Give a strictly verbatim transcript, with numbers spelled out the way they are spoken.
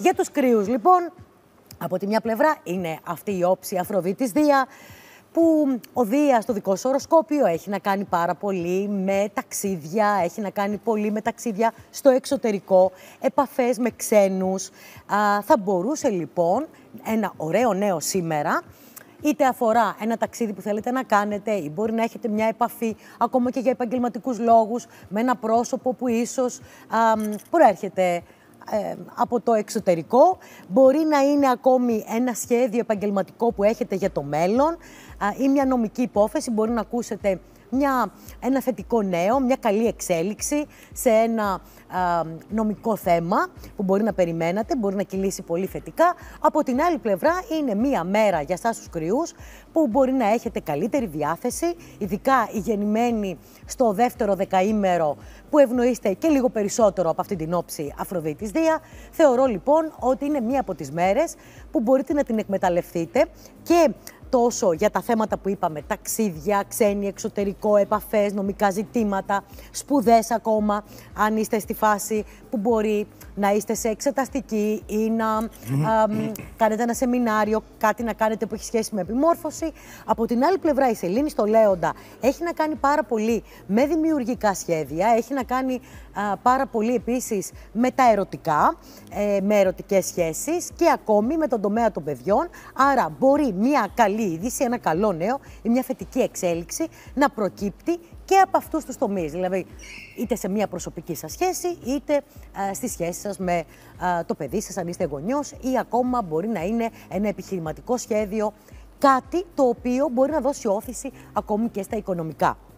Για τους κρύους, λοιπόν, από τη μια πλευρά είναι αυτή η όψη Αφροδίτης Δία, που ο Δίας στο δικό σου οροσκόπιο έχει να κάνει πάρα πολύ με ταξίδια, έχει να κάνει πολύ με ταξίδια στο εξωτερικό, επαφές με ξένους. Α, θα μπορούσε λοιπόν ένα ωραίο νέο σήμερα, είτε αφορά ένα ταξίδι που θέλετε να κάνετε ή μπορεί να έχετε μια επαφή ακόμα και για επαγγελματικούς λόγους με ένα πρόσωπο που ίσως α, προέρχεται Ε, από το εξωτερικό. Μπορεί να είναι ακόμη ένα σχέδιο επαγγελματικό που έχετε για το μέλλον α, ή μια νομική υπόθεση. Μπορεί να ακούσετε μια, ένα θετικό νέο, μια καλή εξέλιξη σε ένα α, νομικό θέμα που μπορεί να περιμένατε, μπορεί να κυλήσει πολύ θετικά. Από την άλλη πλευρά είναι μια μέρα για εσάς τους κρυούς που μπορεί να έχετε καλύτερη διάθεση, ειδικά οι γεννημένοι στο δεύτερο δεκαήμερο που ευνοείστε και λίγο περισσότερο από αυτή την όψη Αφροδίτης Δία. Θεωρώ λοιπόν ότι είναι μία από τις μέρες που μπορείτε να την εκμεταλλευτείτε και τόσο για τα θέματα που είπαμε, ταξίδια, ξένοι, εξωτερικό, επαφές, νομικά ζητήματα, σπουδές ακόμα, αν είστε στη φάση που μπορεί να είστε σε εξεταστική ή να α, κάνετε ένα σεμινάριο, κάτι να κάνετε που έχει σχέση με επιμόρφωση. Από την άλλη πλευρά η Σελήνη στο Λέοντα έχει να κάνει πάρα πολύ με δημιουργικά σχέδια, έχει να κάνει α, πάρα πολύ επίσης με τα ερωτικά, ε, με ερωτικές σχέσεις και ακόμη με τον τομέα των παιδιών. Άρα μπορεί μια καλή είδηση, ένα καλό νέο ή μια θετική εξέλιξη να προκύπτει και από αυτούς τους τομείς. Δηλαδή, είτε σε μια προσωπική σας σχέση, είτε α, στη σχέση σας με α, το παιδί σας, αν είστε γονιός, ή ακόμα μπορεί να είναι ένα επιχειρηματικό σχέδιο, κάτι το οποίο μπορεί να δώσει όθηση ακόμη και στα οικονομικά.